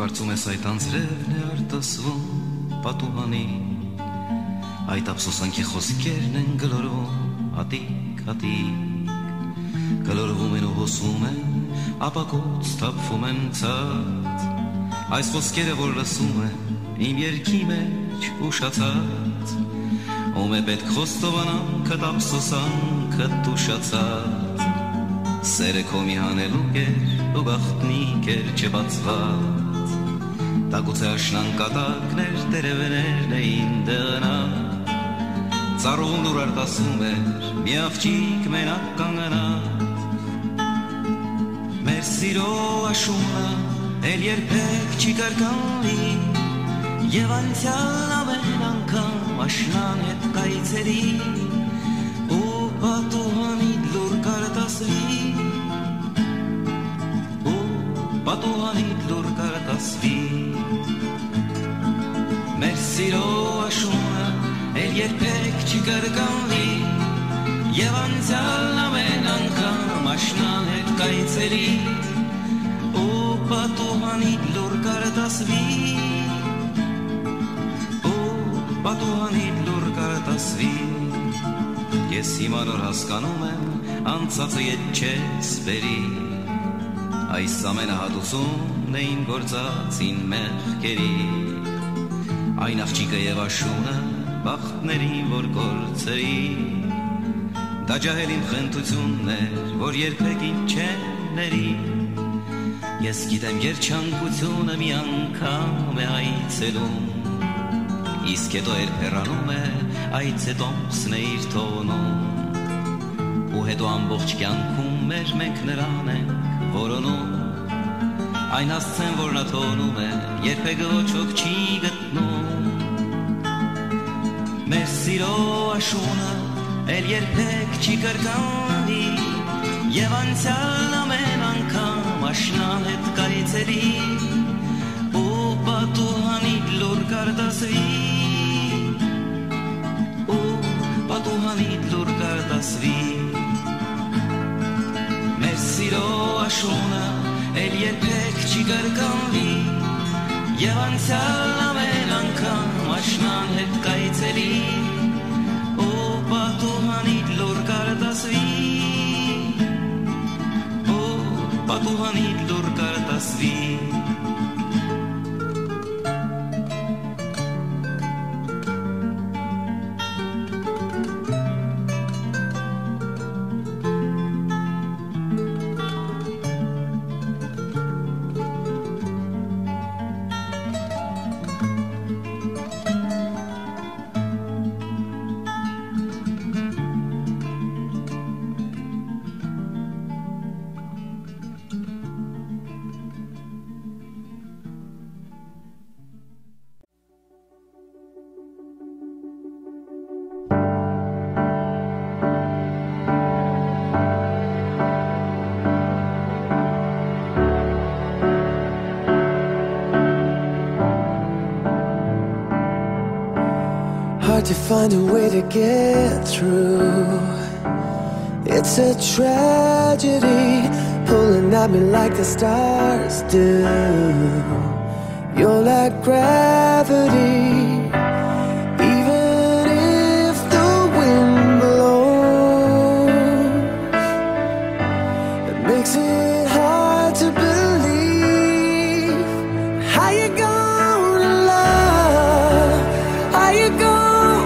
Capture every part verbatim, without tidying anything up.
կարծում ես այդ անձրևն է արտասվում պատուհանի, այդ ափսոսանքի խոսքերն են գլորվում հատիկ հատիկ, գլորվում են ու հոսում են, ապակոց թափվում են ցած, այս խոսքերը որ լսում են իմ երգի մեջ ուշացած, ում է պետք խոստովանանքդ ափսոսանքդ ուշացած, սերը քո մի հանելուկ էր ու գաղտնիք էր չբացված, տագուցե աշնան կատակներ տերևներն էին դղնած, ծառուն ուր արտասում էր մի աղջիկ մենակ կանգնած, մեր սիրո աշունը էլ երբեք չի կրկնվի, եւ անցյալ ամեն անգամ աշնան հետ կայցերի ու պատուհանիդ լուր կարտասվի, ու պատուհանիդ լուր կարտասվի, մեր սիրո աշունը էլ երբեք չի կրկնվի, եւ անցյալ ամեն անգամ աշնան հետ կայցերի ու պատուհանիդ լուր կարտասվի, պատուհանիդ լուր կարտասվի, ես հիմա նոր հասկանում եմ անցածը ետ չես բերի, այս ամենը հատուցումն էին գործածին մեղքերի, այն աղջիկը եւ աշունը բախտներին որ կորցրի, դա ջահել իմ խնդությունն էր որ երբեք ինձ չեն ների, ես գիտեմ երջանկությունը մի անգամ է այցելում, իսկ հետո էր հեռանում է, այդ հետոմսն է իր թոնում, ու հետո ամբողջ կյանքում մեր մենք նրան ենք որոնում, այն հասցեն որ նա թոնում է, երբեք ոչոք չի գտնում, մեր սիրո աշունը էլ երբեք չի կրկնվի, եւ անցյալ ամեն անգամ աշնան հետ կայցերի, ու պատուհանիդ լուր կարտասվի, պատուհանիդ լուր կարտասվի, մեր սիրո աշունը էլ երբեք չի կրկնվի, եւ անցյալ ամեն անգամ աշնան հետ կայցերի, ու պատուհանիդ լուր կարտասվի, ու պատուհանիդ լուր կարտասվի, to find a way to get through. It's a tragedy pulling at me like the stars do. You're like gravity, even if the wind blows. It makes it hard to believe. How you gonna love? How you gonna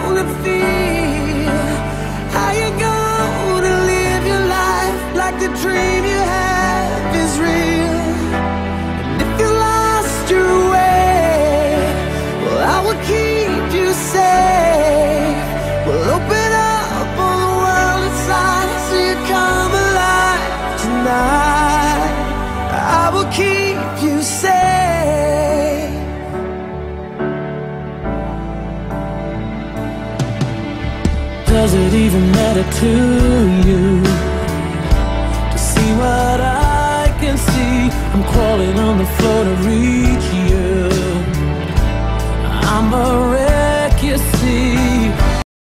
the dream you have is real, and if you lost your way, well, I will keep you safe. We'll open up all the world inside so you come alive tonight. I will keep you safe. Does it even matter to you? What I can see, I'm crawling on the floor to reach you. I'm a